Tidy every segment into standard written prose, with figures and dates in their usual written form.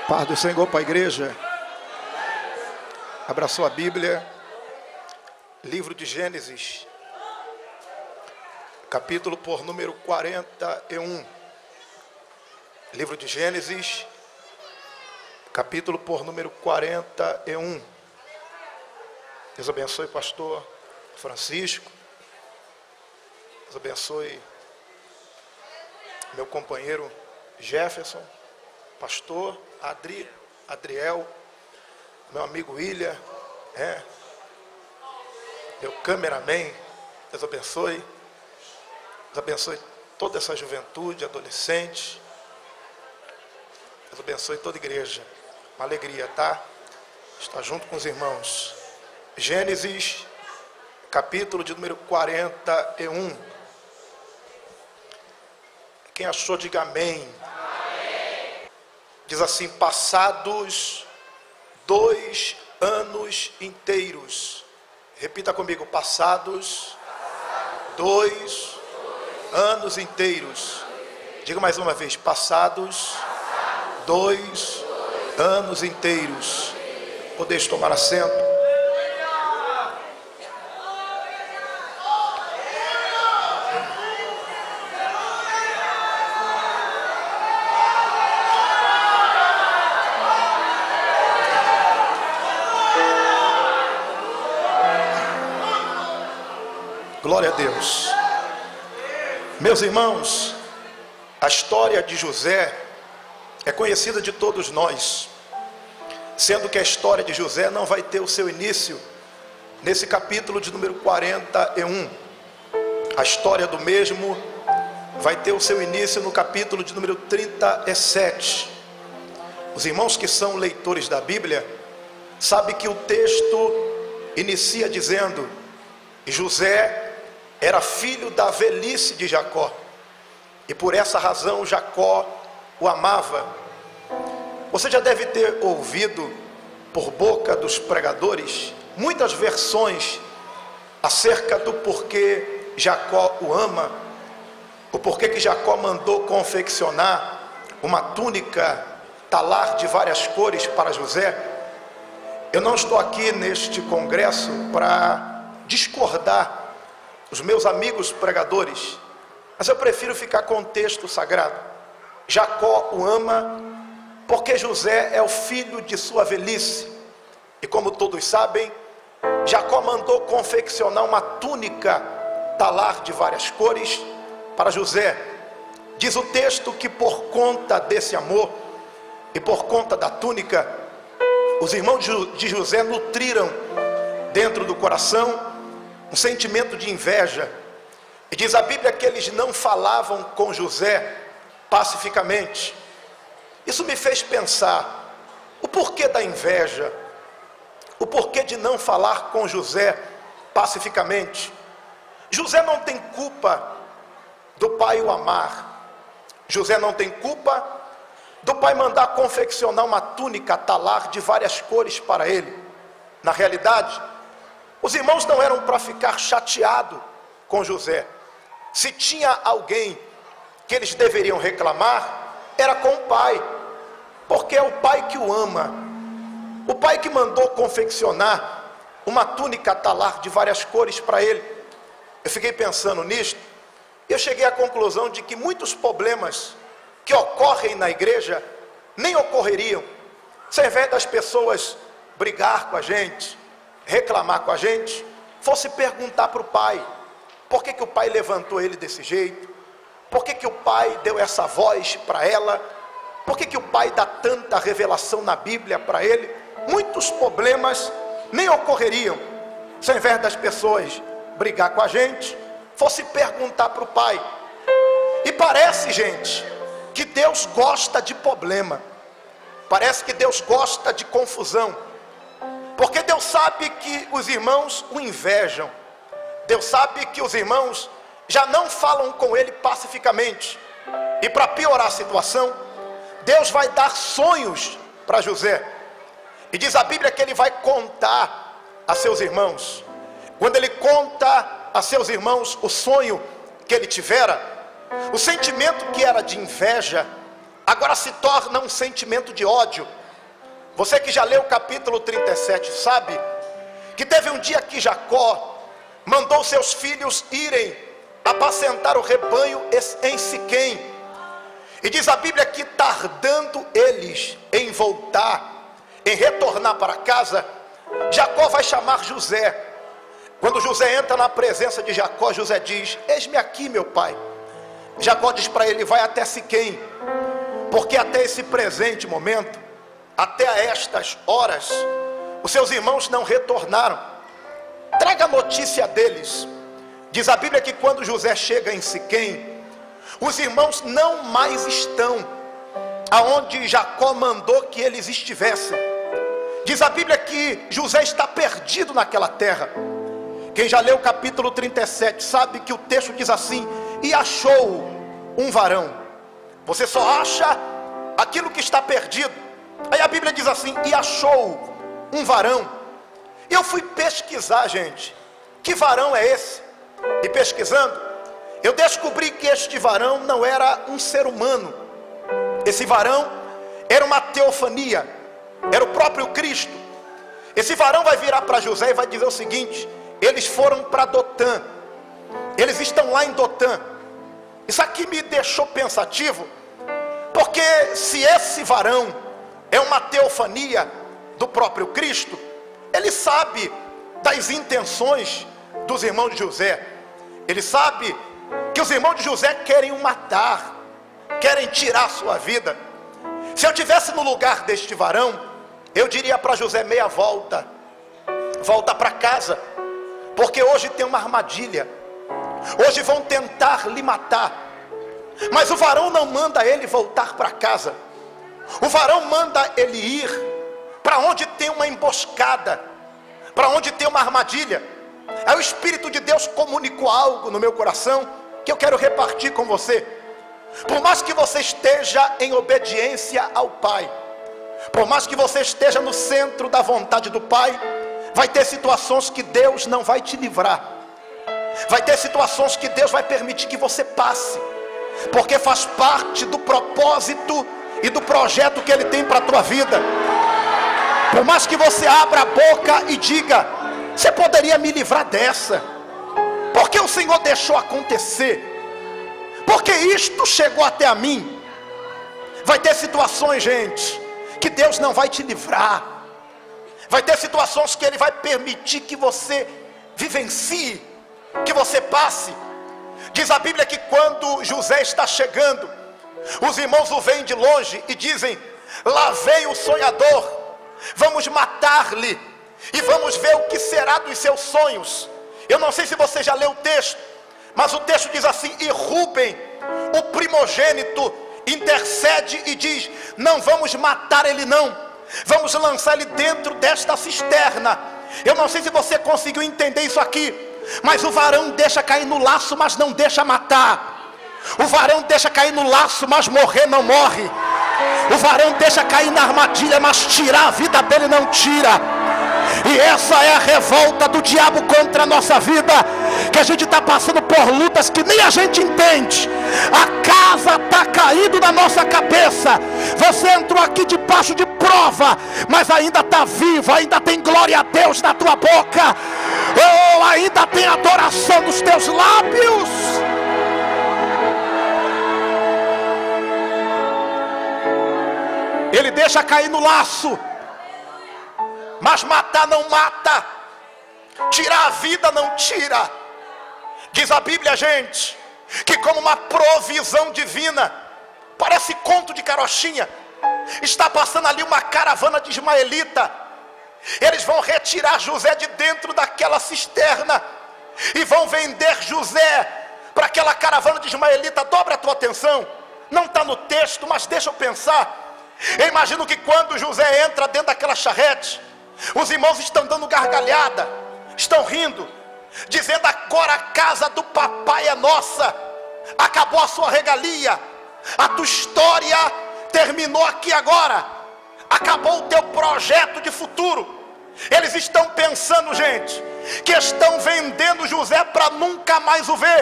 Paz do Senhor para a igreja. Abraçou a Bíblia. Livro de Gênesis, capítulo por número 41. Livro de Gênesis, capítulo por número 41. Deus abençoe pastor Francisco. Deus abençoe meu companheiro Jefferson, pastor Adriel, meu amigo William, meu cameraman. Deus abençoe. Deus abençoe toda essa juventude, adolescente. Deus abençoe toda a igreja. Uma alegria, tá? Estar junto com os irmãos. Gênesis, capítulo de número 41. Quem achou, diga amém. Amém. Diz assim: passados 2 anos inteiros. Repita comigo: passados 2 anos inteiros. Diga mais uma vez: passados 2 anos inteiros. Podeis tomar assento. Glória a Deus. Meus irmãos, a história de José é conhecida de todos nós, sendo que a história de José não vai ter o seu início nesse capítulo de número 41. A história do mesmo vai ter o seu início no capítulo de número 37. Os irmãos que são leitores da Bíblia sabem que o texto inicia dizendo: José era filho da velhice de Jacó, e por essa razão Jacó o amava. Você já deve ter ouvido por boca dos pregadores muitas versões acerca do porquê Jacó o ama, o porquê que Jacó mandou confeccionar uma túnica talar de várias cores para José. Eu não estou aqui neste congresso para discordar os meus amigos pregadores, mas eu prefiro ficar com o texto sagrado. Jacó o ama porque José é o filho de sua velhice, e como todos sabem, Jacó mandou confeccionar uma túnica talar de várias cores para José. Diz o texto que por conta desse amor e por conta da túnica, os irmãos de José nutriram dentro do coração um sentimento de inveja. E diz a Bíblia que eles não falavam com José pacificamente. Isso me fez pensar o porquê da inveja, o porquê de não falar com José pacificamente. José não tem culpa do pai o amar. José não tem culpa do pai mandar confeccionar uma túnica talar de várias cores para ele. Na realidade, os irmãos não eram para ficar chateados com José. Se tinha alguém que eles deveriam reclamar, era com o pai, porque é o pai que o ama, o pai que mandou confeccionar uma túnica talar de várias cores para ele. Eu fiquei pensando nisto, e eu cheguei à conclusão de que muitos problemas que ocorrem na igreja nem ocorreriam se, ao invés das pessoas brigar com a gente, reclamar com a gente, fosse perguntar para o pai: por que o pai levantou ele desse jeito? Por que o pai deu essa voz para ela? Por que o pai dá tanta revelação na Bíblia para ele? Muitos problemas nem ocorreriam se, ao invés das pessoas brigar com a gente, fosse perguntar para o pai. E parece, gente, que Deus gosta de problema, parece que Deus gosta de confusão, porque Deus sabe que os irmãos o invejam. Deus sabe que os irmãos já não falam com ele pacificamente. E para piorar a situação, Deus vai dar sonhos para José. E diz a Bíblia que ele vai contar a seus irmãos. Quando ele conta a seus irmãos o sonho que ele tivera, o sentimento que era de inveja agora se torna um sentimento de ódio. Você que já leu o capítulo 37 sabe que teve um dia que Jacó mandou seus filhos irem apacentar o rebanho em Siquém. E diz a Bíblia que tardando eles em voltar, em retornar para casa, Jacó vai chamar José. Quando José entra na presença de Jacó, José diz: eis-me aqui, meu pai. Jacó diz para ele: vai até Siquém, porque até esse presente momento, até estas horas, os seus irmãos não retornaram. Traga notícia deles. Diz a Bíblia que quando José chega em Siquém, os irmãos não mais estão aonde Jacó mandou que eles estivessem. Diz a Bíblia que José está perdido naquela terra. Quem já leu o capítulo 37 sabe que o texto diz assim: e achou um varão. Você só acha aquilo que está perdido. Aí a Bíblia diz assim: e achou um varão. E eu fui pesquisar, gente, que varão é esse? E pesquisando, eu descobri que este varão não era um ser humano. Esse varão era uma teofania, era o próprio Cristo. Esse varão vai virar para José e vai dizer o seguinte: eles foram para Dotã, eles estão lá em Dotã. Isso aqui me deixou pensativo, porque se esse varão é uma teofania do próprio Cristo, ele sabe das intenções dos irmãos de José. Ele sabe que os irmãos de José querem o matar, querem tirar a sua vida. Se eu estivesse no lugar deste varão, eu diria para José: meia volta, volta para casa, porque hoje tem uma armadilha, hoje vão tentar lhe matar. Mas o varão não manda ele voltar para casa, o varão manda ele ir para onde tem uma emboscada, para onde tem uma armadilha. Aí o Espírito de Deus comunicou algo no meu coração que eu quero repartir com você. Por mais que você esteja em obediência ao Pai, por mais que você esteja no centro da vontade do Pai, vai ter situações que Deus não vai te livrar, vai ter situações que Deus vai permitir que você passe, porque faz parte do propósito e do projeto que Ele tem para a tua vida. Por mais que você abra a boca e diga: você poderia me livrar dessa, porque o Senhor deixou acontecer, porque isto chegou até a mim. Vai ter situações, gente, que Deus não vai te livrar, vai ter situações que Ele vai permitir que você vivencie, que você passe. Diz a Bíblia que quando José está chegando, os irmãos o veem de longe e dizem: lá vem o sonhador, vamos matar-lhe e vamos ver o que será dos seus sonhos. Eu não sei se você já leu o texto, mas o texto diz assim: e Rúben, o primogênito, intercede e diz: não vamos matar ele não, vamos lançar ele dentro desta cisterna. Eu não sei se você conseguiu entender isso aqui, mas o varão deixa cair no laço, mas não deixa matar. O varão deixa cair no laço, mas morrer não morre. O varão deixa cair na armadilha, mas tirar a vida dele não tira. E essa é a revolta do diabo contra a nossa vida, que a gente está passando por lutas que nem a gente entende. A casa está caindo na nossa cabeça. Você entrou aqui debaixo de prova, mas ainda está vivo, ainda tem glória a Deus na tua boca, ou ainda tem adoração nos teus lábios. Ele deixa cair no laço, mas matar não mata, tirar a vida não tira. Diz a Bíblia, gente, que como uma provisão divina, parece conto de carochinha, está passando ali uma caravana de ismaelita. Eles vão retirar José de dentro daquela cisterna e vão vender José para aquela caravana de ismaelita. Dobra a tua atenção, não está no texto, mas deixa eu pensar. Eu imagino que quando José entra dentro daquela charrete, os irmãos estão dando gargalhada, estão rindo, dizendo: agora a casa do papai é nossa, acabou a sua regalia, a tua história terminou aqui agora, acabou o teu projeto de futuro. Eles estão pensando, gente, que estão vendendo José para nunca mais o ver.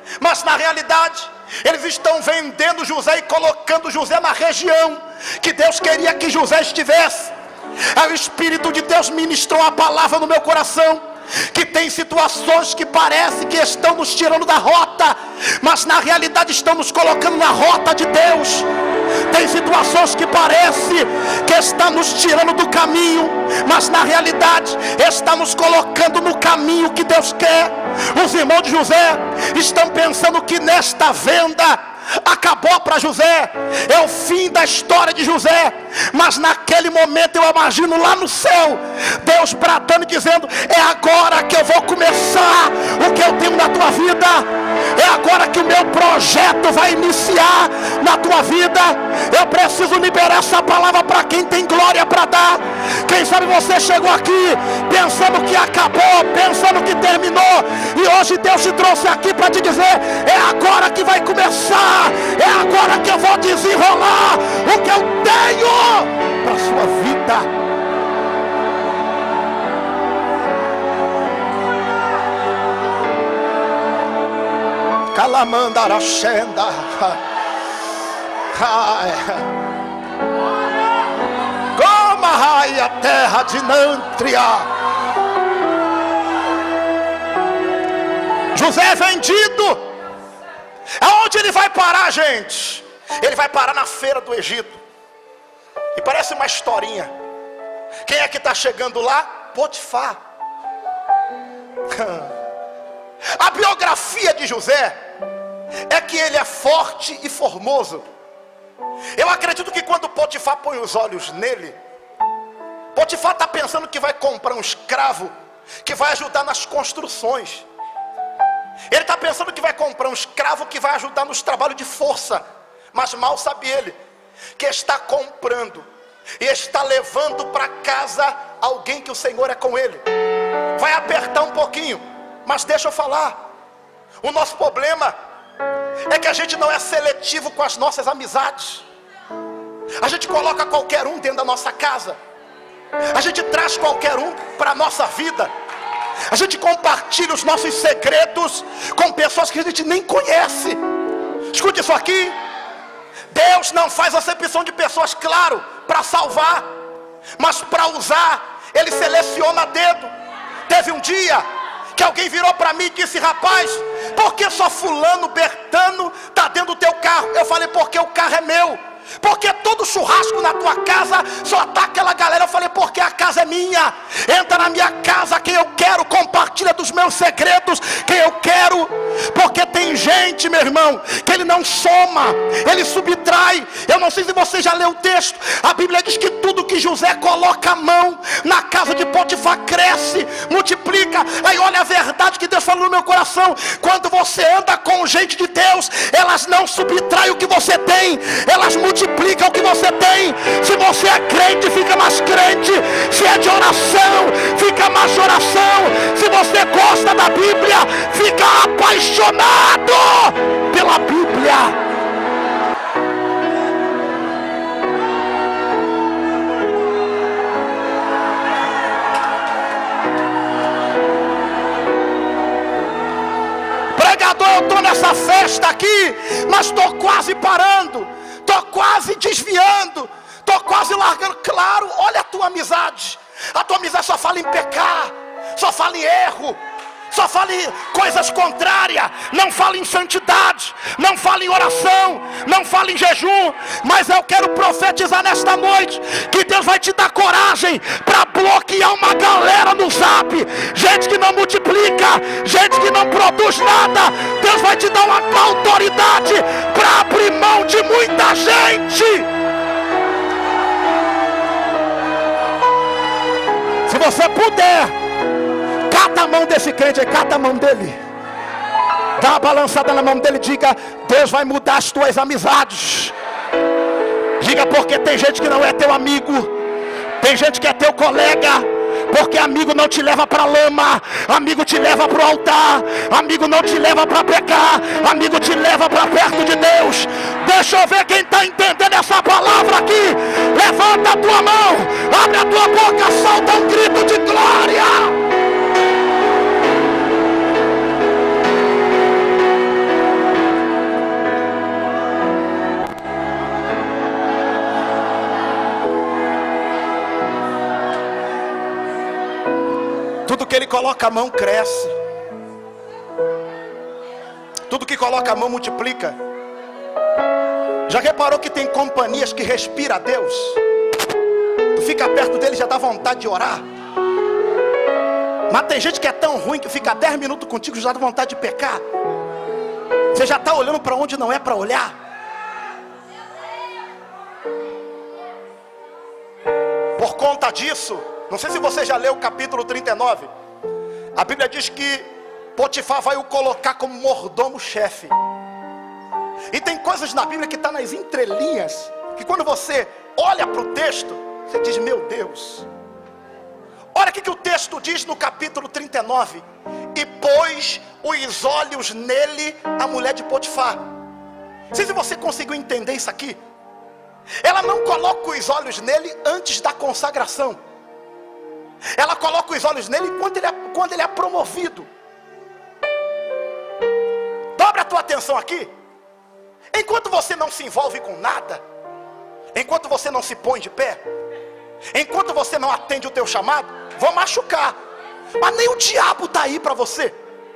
Mas na realidade, eles estão vendendo José e colocando José na região que Deus queria que José estivesse. Aí o Espírito de Deus ministrou a palavra no meu coração, que tem situações que parece que estão nos tirando da rota, mas na realidade estão nos colocando na rota de Deus. Tem situações que parece que estão nos tirando do caminho, mas na realidade está nos colocando no caminho que Deus quer. Os irmãos de José estão pensando que nesta venda acabou para José, é o fim da história de José. Mas naquele momento eu imagino lá no céu Deus bradando e dizendo: é agora que eu vou começar o que eu tenho na tua vida, é agora que o meu projeto vai iniciar na tua vida. Eu preciso liberar essa palavra para quem tem glória para dar. Quem sabe você chegou aqui pensando que acabou, pensando que terminou, e hoje Deus te trouxe aqui para te dizer: é agora que vai começar, é agora que eu vou desenrolar o que eu tenho para a sua vida. Calamandarachenda, como a terra de Nântria. José é vendido. Aonde ele vai parar, gente? Ele vai parar na feira do Egito. E parece uma historinha. Quem é que está chegando lá? Potifar. A biografia de José é que ele é forte e formoso. Eu acredito que quando Potifar põe os olhos nele, Potifar está pensando que vai comprar um escravo que vai ajudar nas construções. Ele está pensando que vai comprar um escravo que vai ajudar nos trabalhos de força. Mas mal sabe ele que está comprando e está levando para casa alguém que o Senhor é com ele. Vai apertar um pouquinho, mas deixa eu falar. O nosso problema é que a gente não é seletivo com as nossas amizades. A gente coloca qualquer um dentro da nossa casa. A gente traz qualquer um para a nossa vida. A gente compartilha os nossos segredos com pessoas que a gente nem conhece. Escute isso aqui. Deus não faz acepção de pessoas, claro, para salvar, mas para usar, Ele seleciona a dedo. Teve um dia que alguém virou para mim e disse: rapaz, por que só fulano, Bertano está dentro do teu carro? Eu falei: porque o carro é meu. Porque todo churrasco na tua casa só tá aquela galera. Eu falei: porque a casa é minha. Entra na minha casa quem eu quero, compartilha dos meus segredos quem eu quero. Porque tem gente, meu irmão, que ele não soma, ele subtrai. Eu não sei se você já leu o texto. A Bíblia diz que tudo que José coloca a mão na casa de Potifar cresce, multiplica. Aí olha a verdade que Deus falou no meu coração: quando você anda com gente de Deus, elas não subtraem o que você tem, elas multiplica o que você tem. Se você é crente, fica mais crente. Se é de oração, fica mais de oração. Se você gosta da Bíblia, fica apaixonado pela Bíblia. Pregador, eu estou nessa festa aqui, mas estou quase parando. Estou quase desviando, estou quase largando. Claro, olha a tua amizade. A tua amizade só fala em pecar, só fala em erro, só fala em coisas contrárias. Não fala em santidade, não fala em oração, não fala em jejum. Mas eu quero profetizar nesta noite que Deus vai te dar coragem para bloquear uma galera no zap. Gente que não multiplica, gente que não produz nada. Deus vai te dar uma autoridade para abrir mão de muita gente. Se você puder, cata a mão desse crente, cata a mão dele, dá uma balançada na mão dele e diga: Deus vai mudar as tuas amizades. Diga: porque tem gente que não é teu amigo, tem gente que é teu colega. Porque amigo não te leva para a lama, amigo te leva para o altar, amigo não te leva para pecar, amigo te leva para perto de Deus. Deixa eu ver quem está entendendo essa palavra aqui. Levanta a tua mão, abre a tua boca, solta um grito de glória. Tudo que ele coloca a mão cresce. Tudo que coloca a mão multiplica. Já reparou que tem companhias que respiram a Deus? Tu fica perto dele e já dá vontade de orar. Mas tem gente que é tão ruim que fica 10 minutos contigo e já dá vontade de pecar. Você já está olhando para onde não é para olhar. Por conta disso, não sei se você já leu o capítulo 39. A Bíblia diz que Potifar vai o colocar como mordomo-chefe. E tem coisas na Bíblia que estão nas entrelinhas, que quando você olha para o texto, você diz, meu Deus. Olha o que o texto diz no capítulo 39. E pôs os olhos nele a mulher de Potifar. Não sei se você conseguiu entender isso aqui. Ela não coloca os olhos nele antes da consagração. Ela coloca os olhos nele quando ele é promovido. Dobra a tua atenção aqui. Enquanto você não se envolve com nada, enquanto você não se põe de pé, enquanto você não atende o teu chamado, vão machucar. Mas nem o diabo está aí para você.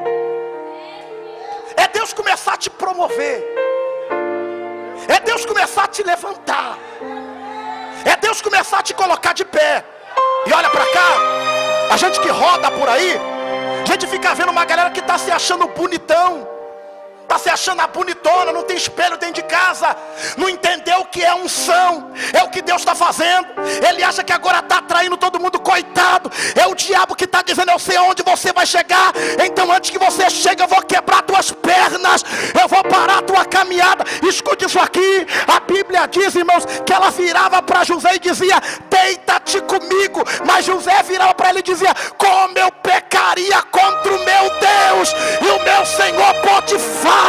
É Deus começar a te promover. É Deus começar a te levantar. É Deus começar a te colocar de pé. E olha para cá, a gente que roda por aí, a gente fica vendo uma galera que está se achando bonitão, está se achando a bonitona, não tem espelho dentro de casa, não entendeu o que é unção, é o que Deus está fazendo. Ele acha que agora está atraindo todo mundo, coitado. É o diabo que está dizendo, eu sei aonde você vai chegar, então antes que você chegue eu vou quebrar tuas pernas, eu vou parar tua caminhada. Escute isso aqui, a Bíblia diz, irmãos, que ela virava para José e dizia, deita-te comigo. Mas José virava para ele e dizia, como eu pecaria contra o meu Deus e o meu Senhor Potifar.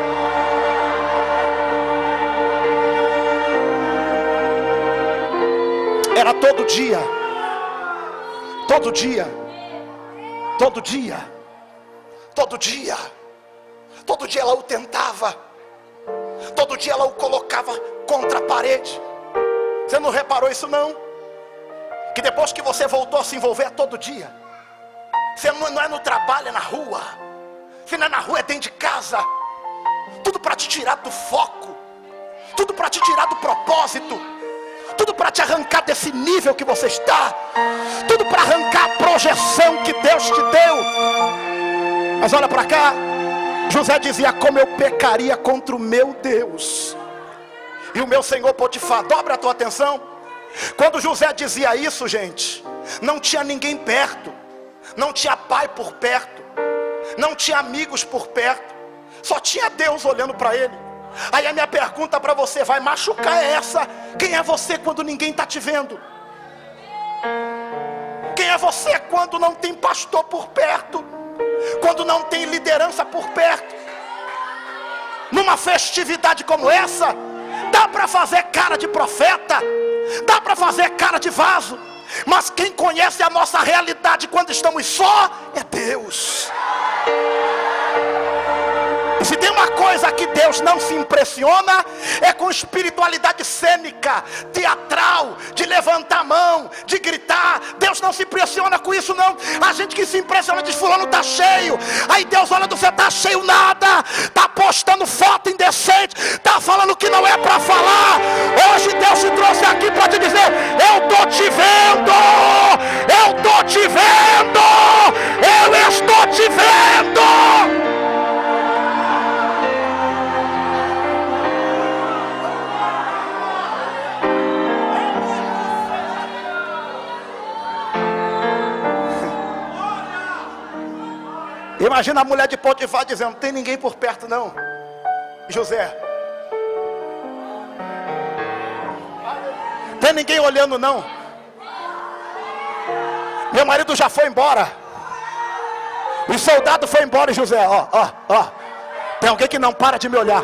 Era todo dia, todo dia, todo dia, todo dia, todo dia ela o tentava, todo dia ela o colocava contra a parede. Você não reparou isso não? Que depois que você voltou a se envolver todo dia, você não é no trabalho, é na rua. Se não é na rua, é dentro de casa. Tudo para te tirar do foco, tudo para te tirar do propósito, tudo para te arrancar desse nível que você está, tudo para arrancar a projeção que Deus te deu. Mas olha para cá, José dizia, como eu pecaria contra o meu Deus e o meu Senhor Potifar. Dobra a tua atenção. Quando José dizia isso, gente, não tinha ninguém perto, não tinha pai por perto, não tinha amigos por perto, só tinha Deus olhando para ele. Aí a minha pergunta para você vai machucar é essa: quem é você quando ninguém está te vendo? Quem é você quando não tem pastor por perto? Quando não tem liderança por perto? Numa festividade como essa, dá para fazer cara de profeta, dá para fazer cara de vaso, mas quem conhece a nossa realidade quando estamos só é Deus. E se tem uma coisa que Deus não se impressiona, é com espiritualidade cênica, teatral, de levantar a mão, de gritar. Deus não se impressiona com isso não. A gente que se impressiona diz, fulano está cheio. Aí Deus olha do céu, está cheio nada, está postando foto indecente, está falando que não é para falar. Hoje Deus te trouxe aqui para te dizer, eu estou te vendo, eu estou te vendo, eu estou te vendo. Imagina a mulher de Potifar dizendo, não tem ninguém por perto não. José, tem ninguém olhando não. Meu marido já foi embora. O soldado foi embora, José. Ó. Tem alguém que não para de me olhar.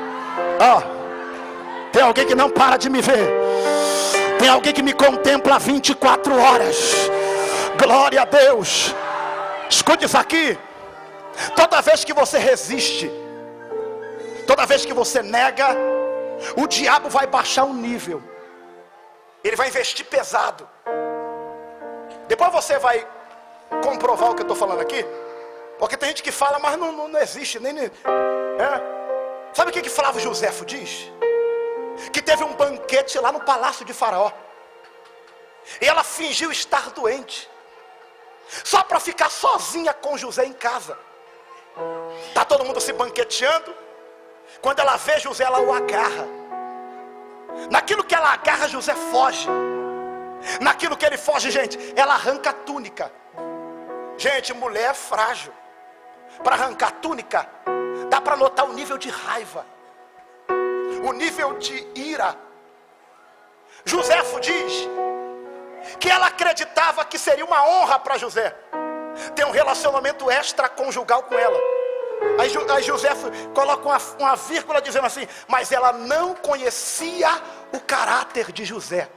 Tem alguém que não para de me ver. Tem alguém que me contempla 24 horas. Glória a Deus. Escute isso aqui. Toda vez que você resiste, toda vez que você nega, o diabo vai baixar o nível. Ele vai investir pesado. Depois você vai comprovar o que eu estou falando aqui? Porque tem gente que fala, mas não existe. Sabe o que Flávio Josefo diz? Que teve um banquete lá no palácio de Faraó. E ela fingiu estar doente, só para ficar sozinha com José em casa. Está todo mundo se banqueteando. Quando ela vê José, ela o agarra. Naquilo que ela agarra, José foge. Naquilo que ele foge, gente, ela arranca a túnica. Gente, mulher é frágil. Para arrancar a túnica, dá para notar o nível de raiva, o nível de ira. Joséfo diz que ela acreditava que seria uma honra para José ter um relacionamento extraconjugal com ela. Aí Joséfo coloca uma vírgula dizendo assim: mas ela não conhecia o caráter de José.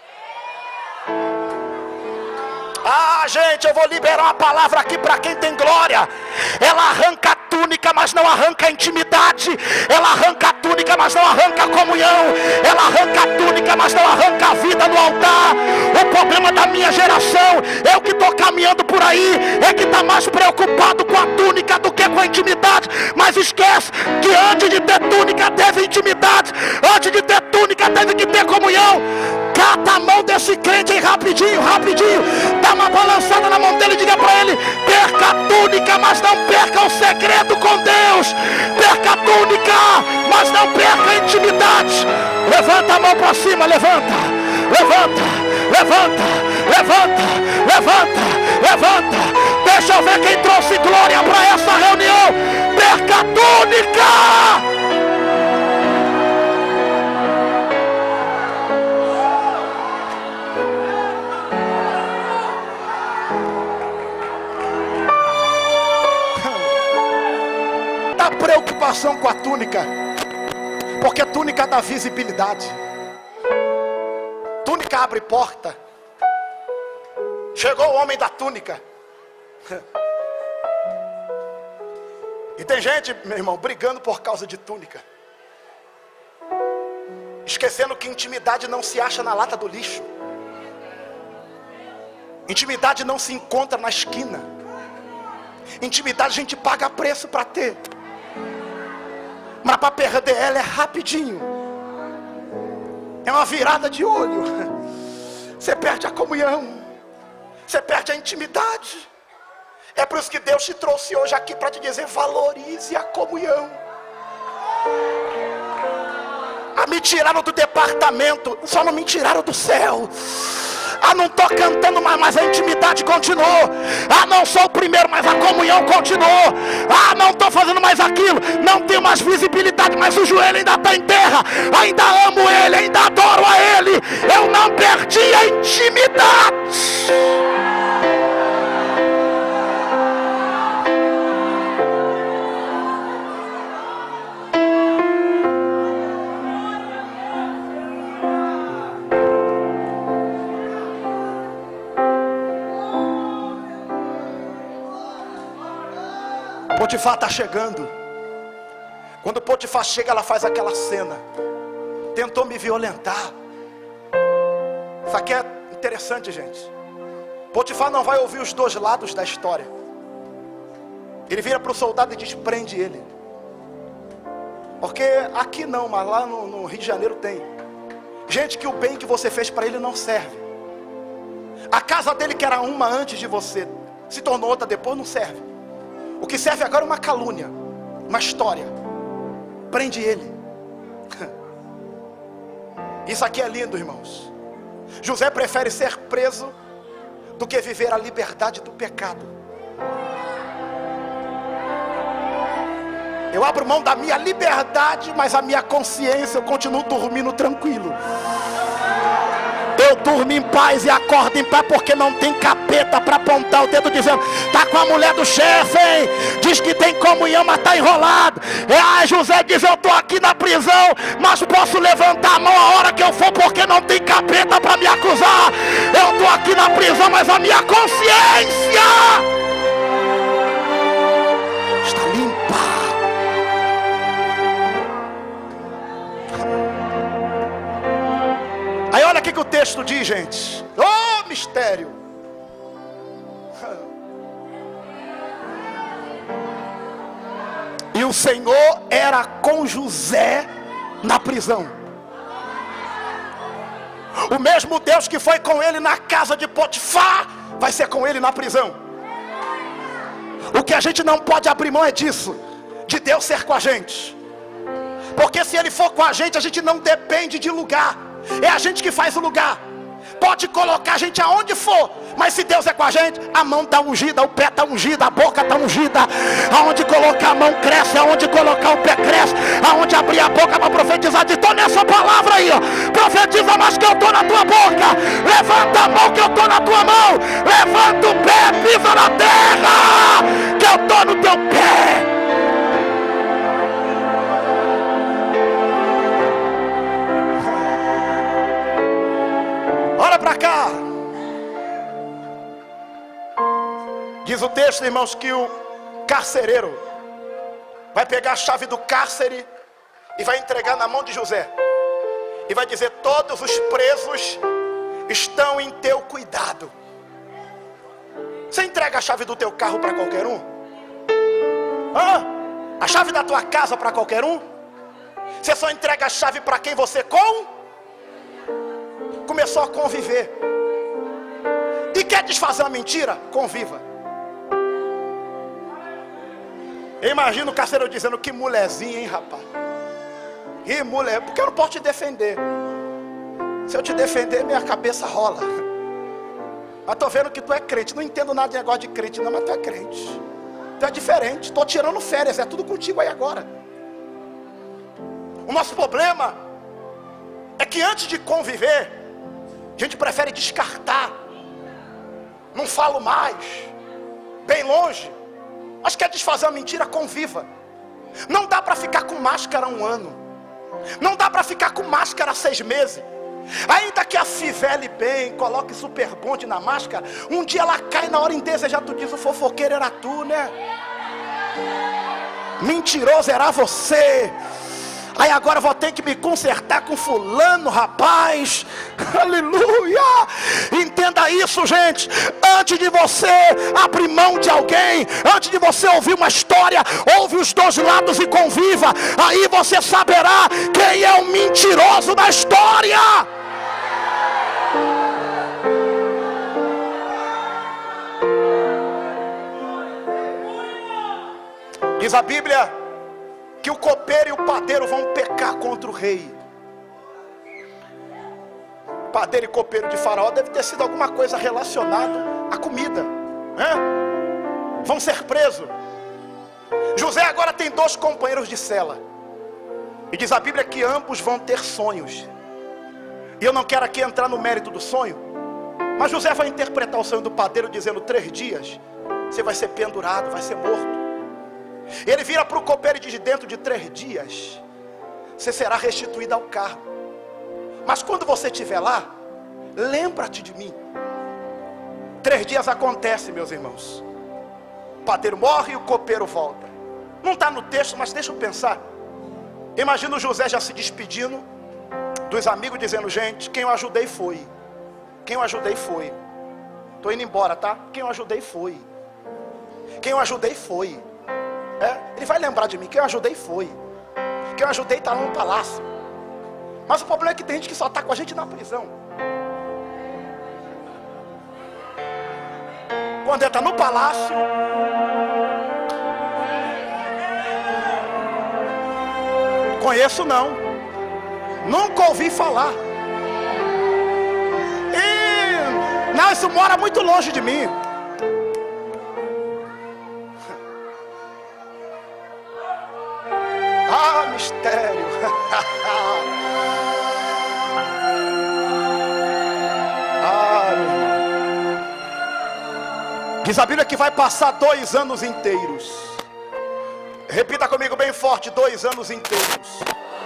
Ah, gente, eu vou liberar uma palavra aqui para quem tem glória. Ela arranca a túnica, mas não arranca a intimidade. Ela arranca a túnica, mas não arranca a comunhão. Ela arranca a túnica, mas não arranca a vida no altar. O problema da minha geração, eu que estou caminhando por aí, é que está mais preocupado com a túnica do que com a intimidade. Mas esquece que antes de ter túnica teve intimidade. Antes de ter túnica teve que ter comunhão. Cata a mão desse crente aí rapidinho, rapidinho. Dá uma balançada na mão dele e diga para ele: perca a túnica, mas não perca o segredo com Deus. Perca a túnica, mas não perca a intimidade. Levanta a mão para cima, levanta, levanta, levanta, levanta, levanta, levanta. Deixa eu ver quem trouxe glória para essa reunião. Perca a túnica. Preocupação com a túnica, porque a túnica dá visibilidade. Túnica abre porta. Chegou o homem da túnica. E tem gente, meu irmão, brigando por causa de túnica, esquecendo que intimidade não se acha na lata do lixo. Intimidade não se encontra na esquina. Intimidade a gente paga preço para ter, mas para perder ela é rapidinho. É uma virada de olho. Você perde a comunhão, você perde a intimidade. É por isso que Deus te trouxe hoje aqui para te dizer: valorize a comunhão. Me tiraram do departamento, só não me tiraram do céu. Não estou cantando mais, mas a intimidade continuou. Não sou o primeiro, mas a comunhão continuou. Não estou fazendo mais aquilo, não tenho mais visibilidade, mas o joelho ainda está em terra. Ainda amo Ele, ainda adoro a Ele. Eu não perdi a intimidade. Potifar está chegando. Quando Potifar chega, ela faz aquela cena: tentou me violentar. Isso aqui é interessante, gente. Potifar não vai ouvir os dois lados da história. Ele vira para o soldado e diz: prende ele. Porque aqui não, mas lá no Rio de Janeiro tem gente que o bem que você fez para ele não serve. A casa dele, que era uma antes de você, se tornou outra depois, não serve. O que serve agora é uma calúnia, uma história. Prende ele. Isso aqui é lindo, irmãos. José prefere ser preso do que viver a liberdade do pecado. Eu abro mão da minha liberdade, mas a minha consciência, eu continuo dormindo tranquilo. Eu durmo em paz e acordo em paz, porque não tem capeta para apontar o dedo dizendo: tá com a mulher do chefe, hein? Diz que tem comunhão, mas tá enrolado. José diz: eu tô aqui na prisão, mas posso levantar a mão a hora que eu for, porque não tem capeta para me acusar. Eu tô aqui na prisão, mas a minha consciência está limpa. Aí olha o que o texto diz, gente. Oh, mistério. o Senhor era com José na prisão. O mesmo Deus que foi com ele na casa de Potifar vai ser com ele na prisão. O que a gente não pode abrir mão é disso, de Deus ser com a gente. Porque se ele for com a gente não depende de lugar. É a gente que faz o lugar. Pode colocar a gente aonde for, mas se Deus é com a gente, a mão está ungida, o pé está ungido, a boca está ungida. Aonde colocar a mão cresce, aonde colocar o pé cresce, aonde abrir a boca para profetizar. Estou nessa palavra aí, ó. Profetiza mais que eu estou na tua boca. Levanta a mão que eu estou na tua mão. Levanta o pé, pisa na terra, que eu estou no teu pé. Olha para cá. Diz o texto, irmãos, que o carcereiro vai pegar a chave do cárcere e vai entregar na mão de José. E vai dizer: todos os presos estão em teu cuidado. Você entrega a chave do teu carro para qualquer um? A chave da tua casa para qualquer um? Você só entrega a chave para quem você começou a conviver. E quer desfazer uma mentira? Conviva. Eu imagino o carcereiro dizendo: que mulherzinha, hein, rapaz? Que mulher, porque eu não posso te defender. Se eu te defender, minha cabeça rola. Mas tô vendo que tu é crente. Não entendo nada de negócio de crente não, mas tu é crente. Tu é diferente. Tô tirando férias, é tudo contigo aí agora. O nosso problema é que antes de conviver, a gente prefere descartar. Não falo mais. Bem longe. Mas quer desfazer uma mentira? Conviva. Não dá para ficar com máscara 1 ano. Não dá para ficar com máscara 6 meses. Ainda que a fivele bem, coloque super bonde na máscara, um dia ela cai na hora indesejada. Tu diz: o fofoqueiro era tu, né? Mentiroso era você. Aí agora vou ter que me consertar com fulano, rapaz. Aleluia. Entenda isso, gente. Antes de você abrir mão de alguém, antes de você ouvir uma história, ouve os dois lados e conviva. Aí você saberá quem é o mentiroso da história. Diz a Bíblia que o copeiro e o padeiro vão pecar contra o rei. Padeiro e copeiro de Faraó deve ter sido alguma coisa relacionada à comida, né? Vão ser presos. José agora tem 2 companheiros de cela. E diz a Bíblia que ambos vão ter sonhos. E eu não quero aqui entrar no mérito do sonho, mas José vai interpretar o sonho do padeiro dizendo: 3 dias você vai ser pendurado, vai ser morto. Ele vira para o copeiro e diz: dentro de 3 dias você será restituído ao cargo. Mas quando você estiver lá, lembra-te de mim. 3 dias acontece, meus irmãos. O padeiro morre e o copeiro volta. Não está no texto, mas deixa eu pensar. Imagina o José já se despedindo dos amigos, dizendo: gente, quem eu ajudei foi. Quem eu ajudei foi. Estou indo embora, tá? Quem eu ajudei foi. Quem eu ajudei foi. Ele vai lembrar de mim. Quem eu ajudei foi. Quem eu ajudei está lá no palácio. Mas o problema é que tem gente que só está com a gente na prisão. Quando ele está no palácio, conheço não, nunca ouvi falar. E não, isso mora muito longe de mim. Ah, mistério. Diz a Bíblia que vai passar 2 anos inteiros. Repita comigo bem forte: 2 anos inteiros.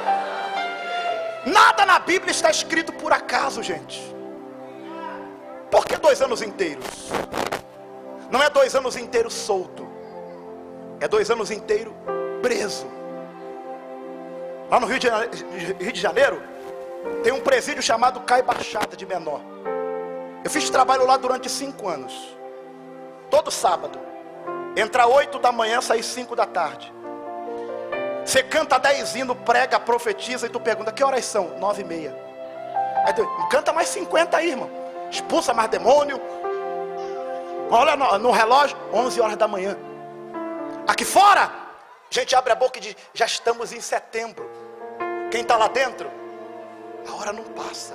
Nada na Bíblia está escrito por acaso, gente. Por que 2 anos inteiros? Não é 2 anos inteiros solto. É 2 anos inteiros preso. Lá no Rio de Janeiro tem um presídio chamado Cai Baixada de Menor. Eu fiz trabalho lá durante 5 anos. Todo sábado, entrar 8 da manhã, sair 5 da tarde. Você canta 10 hinos, prega, profetiza, e tu pergunta, que horas são? 9h30. Aí tu canta mais 50 aí, irmão. Expulsa mais demônio. Olha no relógio, 11 horas da manhã. Aqui fora, a gente abre a boca e diz, já estamos em setembro. Quem está lá dentro, a hora não passa.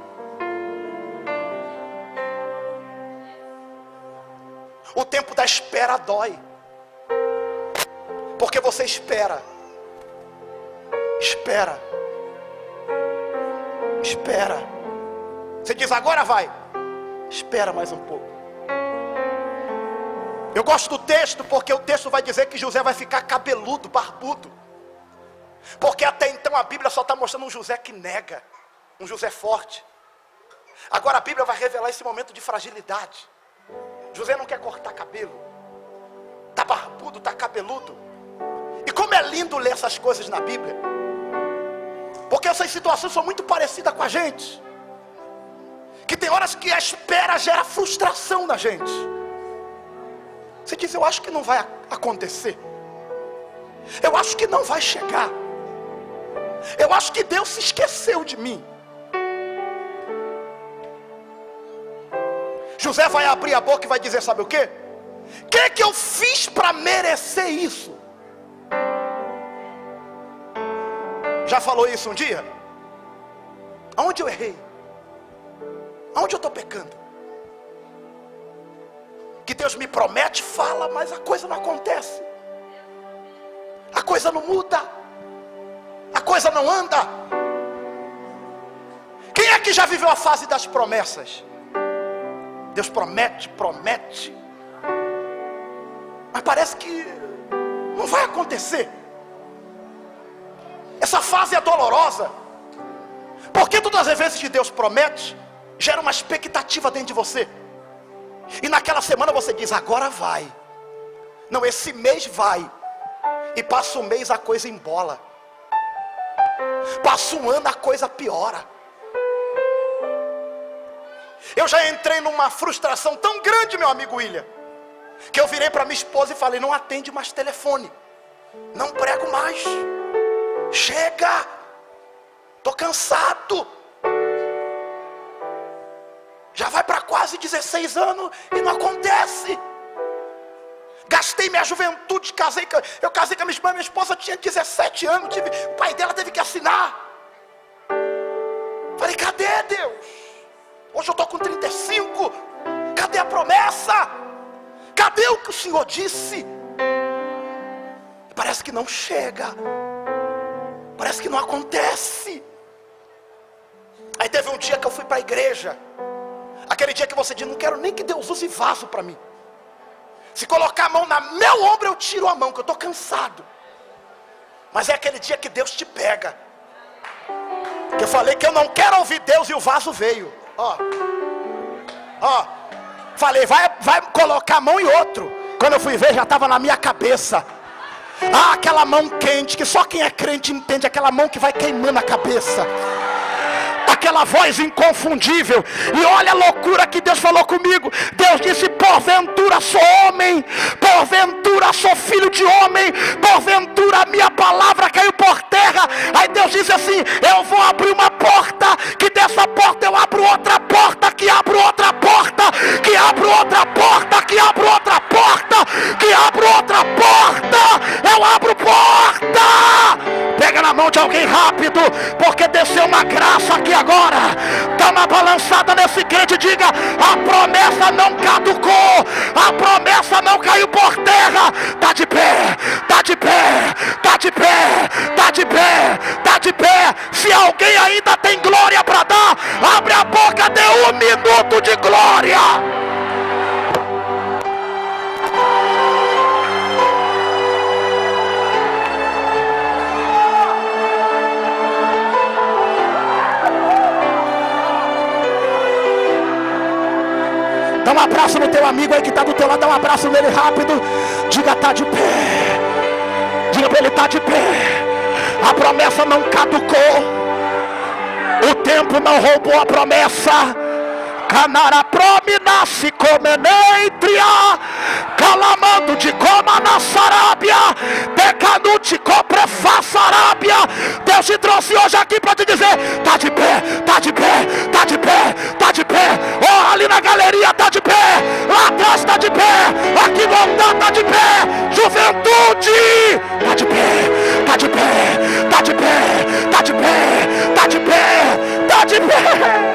O tempo da espera dói. Porque você espera. Espera. Espera. Você diz, agora vai. Espera mais um pouco. Eu gosto do texto, porque o texto vai dizer que José vai ficar cabeludo, barbudo. Porque até então a Bíblia só está mostrando um José que nega. Um José forte. Agora a Bíblia vai revelar esse momento de fragilidade. José não quer cortar cabelo. Está barbudo, está cabeludo. E como é lindo ler essas coisas na Bíblia. Porque essas situações são muito parecidas com a gente. Que tem horas que a espera gera frustração na gente. Você diz, eu acho que não vai acontecer. Eu acho que não vai chegar. Eu acho que Deus se esqueceu de mim. José vai abrir a boca e vai dizer, sabe o quê? O que eu fiz para merecer isso? Já falou isso um dia? Aonde eu errei? Aonde eu estou pecando? Que Deus me promete, fala, mas a coisa não acontece. A coisa não muda. A coisa não anda. Quem é que já viveu a fase das promessas? Deus promete, promete. Mas parece que não vai acontecer. Essa fase é dolorosa. Porque todas as vezes que Deus promete, gera uma expectativa dentro de você. E naquela semana você diz, agora vai. Não, esse mês vai. E passa um mês a coisa embola. Passa um ano a coisa piora. Eu já entrei numa frustração tão grande, meu amigo William, que eu virei para minha esposa e falei, não atende mais telefone. Não prego mais. Chega. Tô cansado. Já vai para quase 16 anos e não acontece. Gastei minha juventude, eu casei com a minha irmã, minha esposa tinha 17 anos, o pai dela teve que assinar. Falei, cadê Deus? Hoje eu estou com 35, cadê a promessa? Cadê o que o Senhor disse? Parece que não chega, parece que não acontece. Aí teve um dia que eu fui para a igreja, aquele dia que você diz, não quero nem que Deus use vaso para mim. Se colocar a mão no meu ombro, eu tiro a mão, que eu estou cansado. Mas é aquele dia que Deus te pega. Que eu falei que eu não quero ouvir Deus e o vaso veio. Ó. Falei, vai colocar a mão em outro. Quando eu fui ver, já estava na minha cabeça. Aquela mão quente, que só quem é crente entende. Aquela mão que vai queimando a cabeça. Aquela voz inconfundível. E olha a loucura que Deus falou comigo. Deus disse, porventura sou homem, porventura sou filho de homem, porventura a minha palavra caiu por terra. Aí Deus disse assim, eu vou abrir uma porta, que dessa porta eu abro outra porta, que abro outra porta, que abro outra porta, que abro outra porta, que abro outra porta. Eu abro porta. Pega na mão de alguém rápido, porque desceu uma graça aqui agora. Dá uma balançada nesse crente e diga, a promessa não caducou, a promessa não caiu por terra. Tá de pé, tá de pé, tá de pé, tá de pé, tá de pé. Se alguém ainda tem glória para dar, abre a boca, dê 1 minuto de glória. Dá um abraço no teu amigo aí que está do teu lado, dá um abraço nele rápido. Diga, tá de pé. Diga para ele, tá de pé. A promessa não caducou. O tempo não roubou a promessa. Canara prominasse comenentria, calamando de coma na sarábia, pecanute coprefaça arábia. Deus te trouxe hoje aqui para te dizer: tá de pé, tá de pé, tá de pé, tá de pé. Oh, ali na galeria tá de pé, lá atrás tá de pé, aqui no altar tá de pé. Juventude, tá de pé, tá de pé, tá de pé, tá de pé, tá de pé, tá de pé.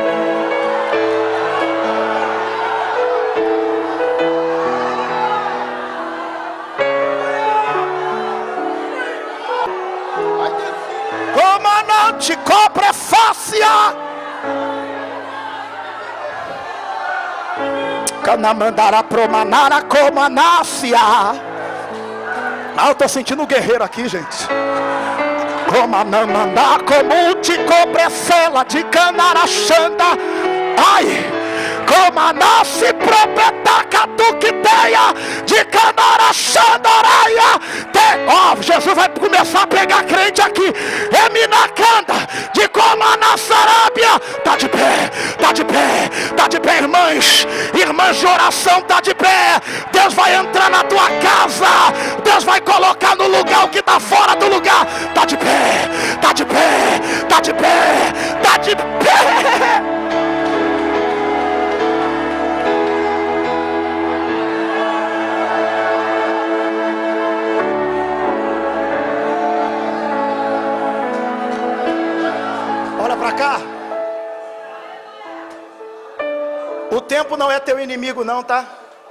Comandante coprefácia, canamandara promanara comanácia. Ah, eu tô sentindo um guerreiro aqui, gente. Comanamandá comute coprecela de canaraxanda. Ai, comanassi propetaca tuquiteia de canaraxandaraia. Ó, Jesus vai começar a pegar crente aqui. Eminacanda de Comanassarabia. Tá de pé, tá de pé, tá de pé, irmãs. Irmãs de oração, tá de pé. Deus vai entrar na tua casa. Deus vai colocar no lugar o que tá fora do lugar. Tá de pé, tá de pé, tá de pé, tá de pé. Olha para cá. O tempo não é teu inimigo não, tá?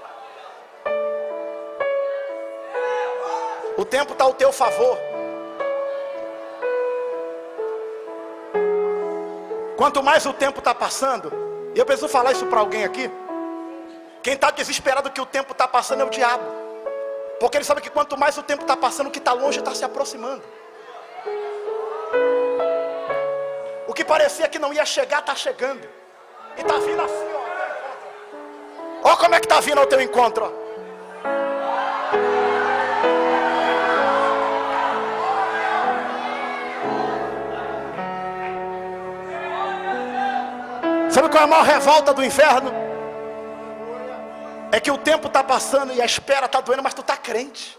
O tempo está ao teu favor. Quanto mais o tempo está passando, e eu preciso falar isso para alguém aqui, quem está desesperado que o tempo está passando é o diabo. Porque ele sabe que quanto mais o tempo está passando, o que está longe está se aproximando. O que parecia que não ia chegar, está chegando. E está vindo assim, ó. Ó como é que está vindo ao teu encontro, ó. Sabe qual é a maior revolta do inferno? É que o tempo está passando e a espera está doendo, mas tu está crente.